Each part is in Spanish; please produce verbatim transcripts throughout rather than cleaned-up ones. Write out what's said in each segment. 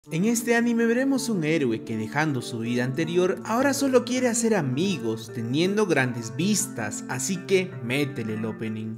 En este anime veremos un héroe que, dejando su vida anterior, ahora solo quiere hacer amigos, teniendo grandes vistas, así que métele el opening.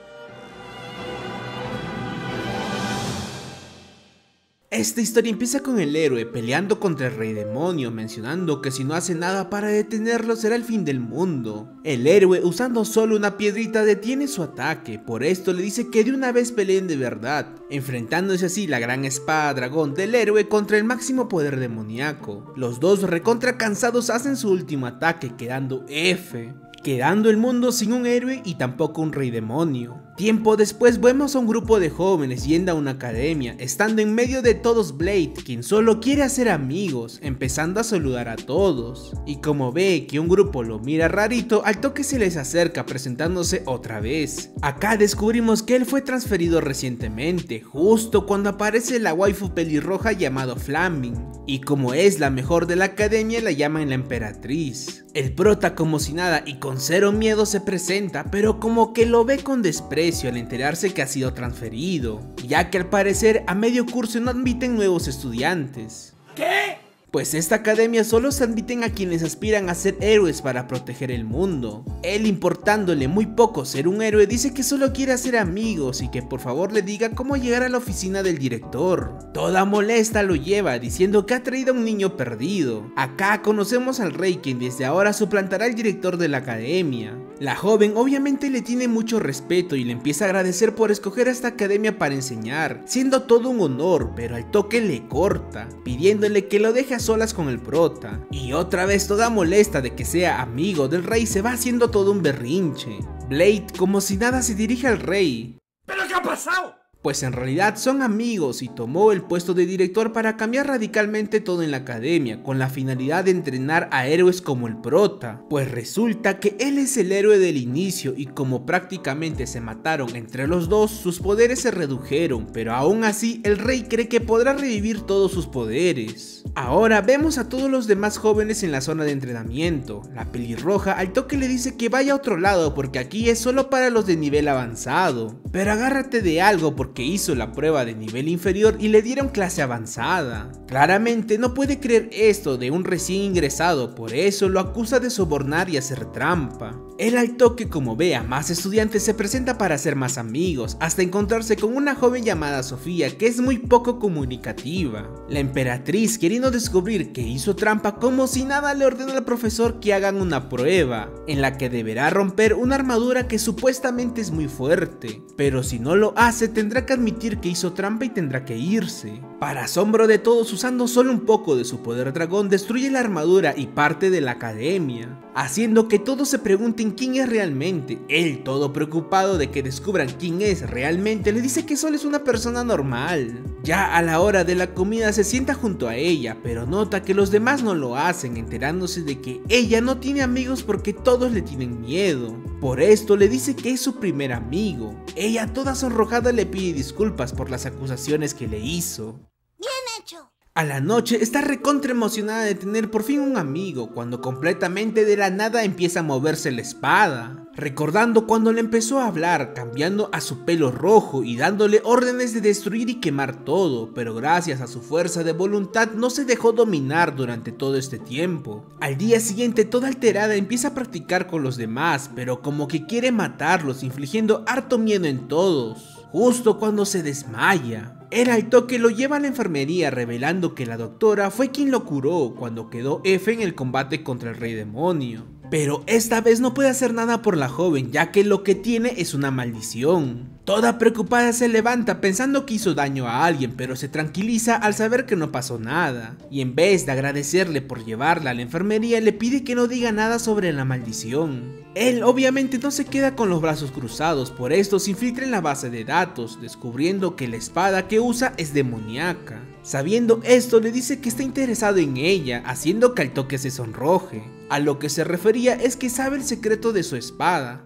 Esta historia empieza con el héroe peleando contra el rey demonio, mencionando que si no hace nada para detenerlo será el fin del mundo. El héroe, usando solo una piedrita, detiene su ataque, por esto le dice que de una vez peleen de verdad, enfrentándose así la gran espada dragón del héroe contra el máximo poder demoníaco. Los dos recontra cansados hacen su último ataque, quedando F. Quedando el mundo sin un héroe y tampoco un rey demonio. Tiempo después vemos a un grupo de jóvenes yendo a una academia, estando en medio de todos Blade, quien solo quiere hacer amigos, empezando a saludar a todos. Y como ve que un grupo lo mira rarito, al toque se les acerca presentándose otra vez. Acá descubrimos que él fue transferido recientemente, justo cuando aparece la waifu pelirroja llamado Flaming. Y como es la mejor de la academia, la llaman la emperatriz. El prota, como si nada y con cero miedo, se presenta, pero como que lo ve con desprecio al enterarse que ha sido transferido, ya que al parecer a medio curso no admiten nuevos estudiantes. ¿Qué? Pues esta academia solo se admiten a quienes aspiran a ser héroes para proteger el mundo. Él, importándole muy poco ser un héroe, dice que solo quiere hacer amigos y que por favor le diga cómo llegar a la oficina del director. Toda molesta lo lleva, diciendo que ha traído a un niño perdido. Acá conocemos al rey, quien desde ahora suplantará al director de la academia. La joven obviamente le tiene mucho respeto y le empieza a agradecer por escoger a esta academia para enseñar, siendo todo un honor, pero al toque le corta, pidiéndole que lo deje a solas con el prota. Y otra vez, toda molesta de que sea amigo del rey, se va haciendo todo un berrinche. Blade, como si nada, se dirige al rey. ¿Pero qué ha pasado? Pues en realidad son amigos y tomó el puesto de director para cambiar radicalmente todo en la academia, con la finalidad de entrenar a héroes como el prota. Pues resulta que él es el héroe del inicio y como prácticamente se mataron entre los dos, sus poderes se redujeron, pero aún así el rey cree que podrá revivir todos sus poderes. Ahora vemos a todos los demás jóvenes en la zona de entrenamiento. La pelirroja al toque le dice que vaya a otro lado porque aquí es solo para los de nivel avanzado. Pero agárrate de algo porque que hizo la prueba de nivel inferior y le dieron clase avanzada. Claramente no puede creer esto de un recién ingresado, por eso lo acusa de sobornar y hacer trampa. Él al toque, como ve a más estudiantes, se presenta para hacer más amigos, hasta encontrarse con una joven llamada Sofía que es muy poco comunicativa. La emperatriz, queriendo descubrir que hizo trampa, como si nada le ordena al profesor que hagan una prueba, en la que deberá romper una armadura que supuestamente es muy fuerte, pero si no lo hace tendrá que admitir que hizo trampa y tendrá que irse. Para asombro de todos, usando solo un poco de su poder dragón, destruye la armadura y parte de la academia, haciendo que todos se pregunten quién es realmente. Él, todo preocupado de que descubran quién es realmente, le dice que solo es una persona normal. Ya a la hora de la comida se sienta junto a ella, pero nota que los demás no lo hacen, enterándose de que ella no tiene amigos porque todos le tienen miedo. Por esto le dice que es su primer amigo. Ella, toda sonrojada, le pide disculpas por las acusaciones que le hizo. ¡Bien hecho! A la noche está recontra emocionada de tener por fin un amigo, cuando completamente de la nada empieza a moverse la espada, recordando cuando le empezó a hablar, cambiando a su pelo rojo y dándole órdenes de destruir y quemar todo, pero gracias a su fuerza de voluntad no se dejó dominar durante todo este tiempo. Al día siguiente, toda alterada, empieza a practicar con los demás, pero como que quiere matarlos, infligiendo harto miedo en todos. Justo cuando se desmaya, él al toque lo lleva a la enfermería, revelando que la doctora fue quien lo curó cuando quedó F en el combate contra el rey demonio. Pero esta vez no puede hacer nada por la joven, ya que lo que tiene es una maldición. Toda preocupada se levanta pensando que hizo daño a alguien, pero se tranquiliza al saber que no pasó nada. Y en vez de agradecerle por llevarla a la enfermería, le pide que no diga nada sobre la maldición. Él obviamente no se queda con los brazos cruzados, por esto se infiltra en la base de datos, descubriendo que la espada que usa es demoníaca. Sabiendo esto, le dice que está interesado en ella, haciendo que al toque se sonroje. A lo que se refería es que sabe el secreto de su espada.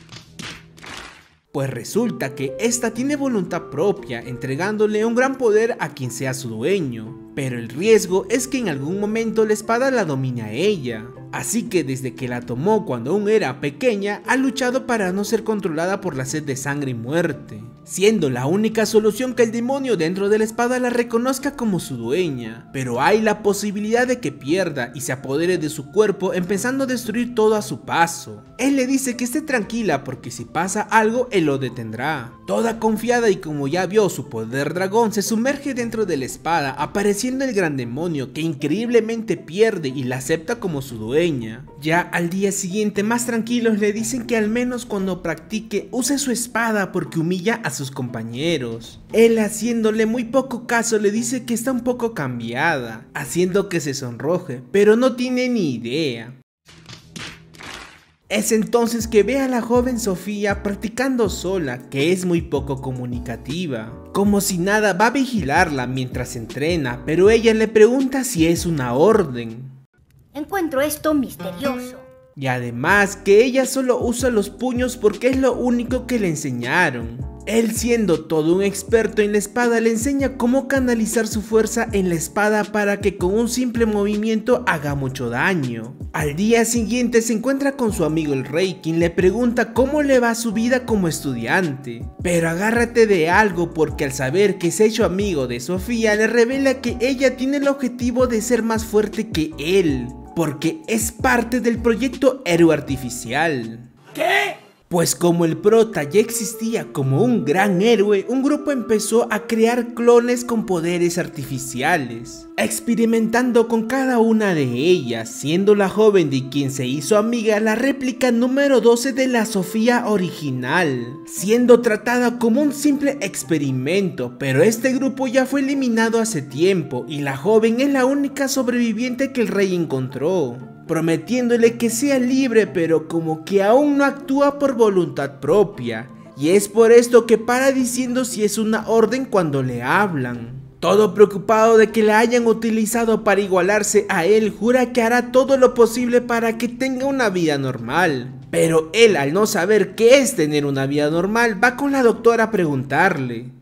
Pues resulta que esta tiene voluntad propia, entregándole un gran poder a quien sea su dueño. Pero el riesgo es que en algún momento la espada la domine a ella. así que desde que la tomó cuando aún era pequeña, ha luchado para no ser controlada por la sed de sangre y muerte, siendo la única solución que el demonio dentro de la espada la reconozca como su dueña, pero hay la posibilidad de que pierda y se apodere de su cuerpo, empezando a destruir todo a su paso. Él le dice que esté tranquila porque si pasa algo él lo detendrá. Toda confiada y como ya vio su poder dragón, se sumerge dentro de la espada, apareciendo el gran demonio que increíblemente pierde y la acepta como su dueña. Ya al día siguiente, más tranquilos, le dicen que al menos cuando practique use su espada porque humilla a sus compañeros. Él, haciéndole muy poco caso, le dice que está un poco cambiada, haciendo que se sonroje, pero no tiene ni idea. Es entonces que ve a la joven Sofía practicando sola, que es muy poco comunicativa. Como si nada, va a vigilarla mientras entrena, pero ella le pregunta si es una orden. Encuentro esto misterioso. Y además que ella solo usa los puños porque es lo único que le enseñaron. Él, siendo todo un experto en la espada, le enseña cómo canalizar su fuerza en la espada para que con un simple movimiento haga mucho daño. Al día siguiente se encuentra con su amigo el rey, quien le pregunta cómo le va su vida como estudiante. Pero agárrate de algo, porque al saber que se ha hecho amigo de Sofía, le revela que ella tiene el objetivo de ser más fuerte que él, porque es parte del proyecto Héroe Artificial. ¿Qué? Pues como el prota ya existía como un gran héroe, un grupo empezó a crear clones con poderes artificiales, experimentando con cada una de ellas, siendo la joven de quien se hizo amiga la réplica número doce de la Sofía original, siendo tratada como un simple experimento, pero este grupo ya fue eliminado hace tiempo y la joven es la única sobreviviente que el rey encontró, prometiéndole que sea libre, pero como que aún no actúa por voluntad propia, y es por esto que para diciendo si es una orden cuando le hablan. Todo preocupado de que la hayan utilizado para igualarse a él, jura que hará todo lo posible para que tenga una vida normal. Pero él, al no saber qué es tener una vida normal, va con la doctora a preguntarle.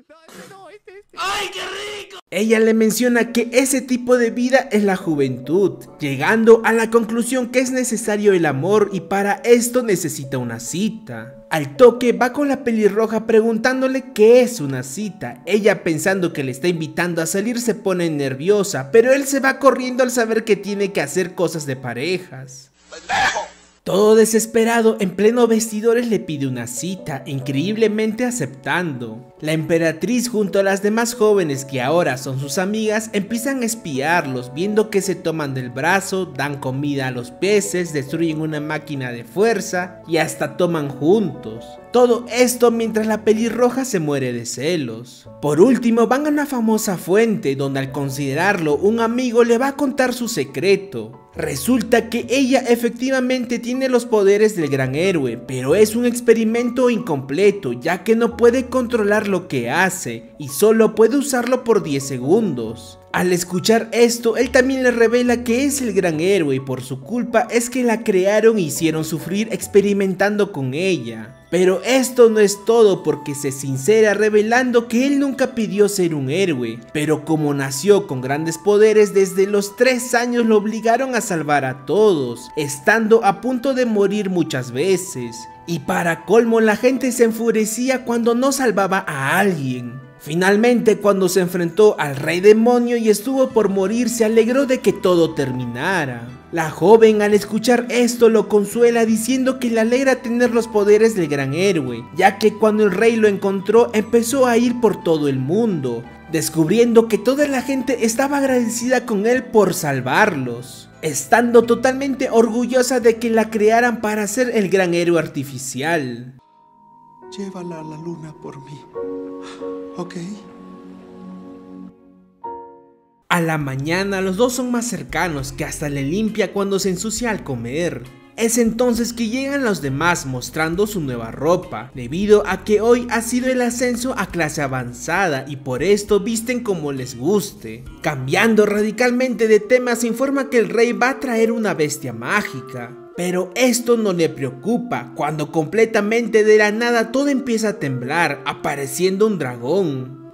¡Ay, qué rico! Ella le menciona que ese tipo de vida es la juventud, llegando a la conclusión que es necesario el amor y para esto necesita una cita. Al toque va con la pelirroja preguntándole qué es una cita. Ella, pensando que le está invitando a salir, se pone nerviosa, pero él se va corriendo al saber que tiene que hacer cosas de parejas. ¡Pendejo! Todo desesperado, en pleno vestidores le pide una cita, increíblemente aceptando. La emperatriz junto a las demás jóvenes que ahora son sus amigas empiezan a espiarlos, viendo que se toman del brazo, dan comida a los peces, destruyen una máquina de fuerza y hasta toman juntos. Todo esto mientras la pelirroja se muere de celos. Por último van a una famosa fuente donde al considerarlo un amigo le va a contar su secreto. Resulta que ella efectivamente tiene los poderes del gran héroe, pero es un experimento incompleto ya que no puede controlar lo que hace y solo puede usarlo por diez segundos. Al escuchar esto, él también le revela que es el gran héroe y por su culpa es que la crearon e hicieron sufrir experimentando con ella. Pero esto no es todo, porque se sincera revelando que él nunca pidió ser un héroe, pero como nació con grandes poderes, desde los tres años lo obligaron a salvar a todos, estando a punto de morir muchas veces. Y para colmo, la gente se enfurecía cuando no salvaba a alguien. Finalmente, cuando se enfrentó al rey demonio y estuvo por morir, se alegró de que todo terminara. La joven, al escuchar esto, lo consuela diciendo que le alegra tener los poderes del gran héroe, ya que cuando el rey lo encontró empezó a ir por todo el mundo, descubriendo que toda la gente estaba agradecida con él por salvarlos, estando totalmente orgullosa de que la crearan para ser el gran héroe artificial. Llévala a la luna por mí, ¿ok? A la mañana los dos son más cercanos, que hasta le limpia cuando se ensucia al comer. Es entonces que llegan los demás mostrando su nueva ropa, debido a que hoy ha sido el ascenso a clase avanzada y por esto visten como les guste. Cambiando radicalmente de tema, se informa que el rey va a traer una bestia mágica. Pero esto no le preocupa, cuando completamente de la nada todo empieza a temblar, apareciendo un dragón.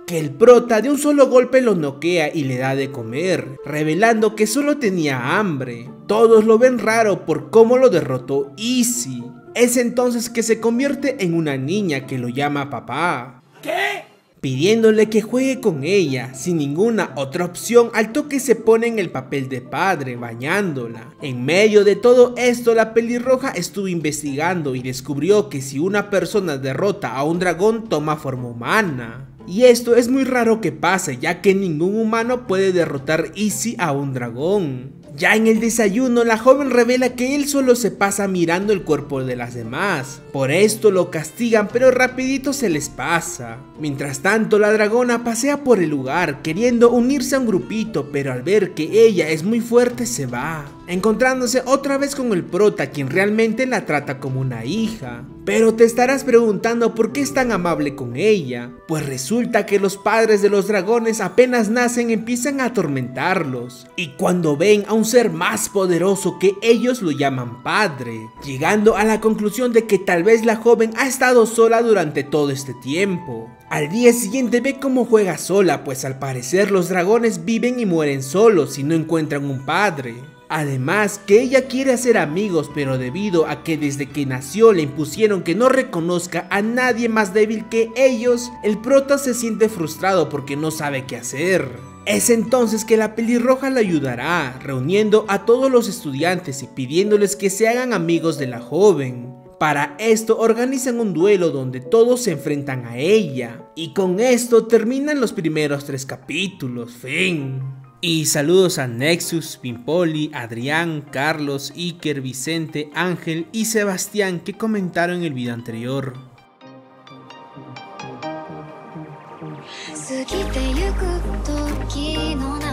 que el prota de un solo golpe lo noquea y le da de comer, revelando que solo tenía hambre. Todos lo ven raro por cómo lo derrotó Izzy. Es entonces que se convierte en una niña que lo llama papá. ¿Qué? Pidiéndole que juegue con ella, sin ninguna otra opción. Al toque se pone en el papel de padre, bañándola. En medio de todo esto, la pelirroja estuvo investigando y descubrió que si una persona derrota a un dragón, toma forma humana. Y esto es muy raro que pase, ya que ningún humano puede derrotar Izzy a un dragón. Ya en el desayuno, la joven revela que él solo se pasa mirando el cuerpo de las demás. Por esto lo castigan, pero rapidito se les pasa. Mientras tanto, la dragona pasea por el lugar, queriendo unirse a un grupito, pero al ver que ella es muy fuerte se va, encontrándose otra vez con el prota, quien realmente la trata como una hija. Pero te estarás preguntando por qué es tan amable con ella. Pues resulta que los padres de los dragones apenas nacen empiezan a atormentarlos, y cuando ven a un ser más poderoso que ellos lo llaman padre, llegando a la conclusión de que tal vez la joven ha estado sola durante todo este tiempo. Al día siguiente ve cómo juega sola, pues al parecer los dragones viven y mueren solos si no encuentran un padre. Además que ella quiere hacer amigos, pero debido a que desde que nació le impusieron que no reconozca a nadie más débil que ellos, el prota se siente frustrado porque no sabe qué hacer. Es entonces que la pelirroja la ayudará, reuniendo a todos los estudiantes y pidiéndoles que se hagan amigos de la joven. Para esto organizan un duelo donde todos se enfrentan a ella, y con esto terminan los primeros tres capítulos. Fin. Y saludos a Nexus, Pimpoli, Adrián, Carlos, Iker, Vicente, Ángel y Sebastián que comentaron el video anterior. 過ぎてゆく時の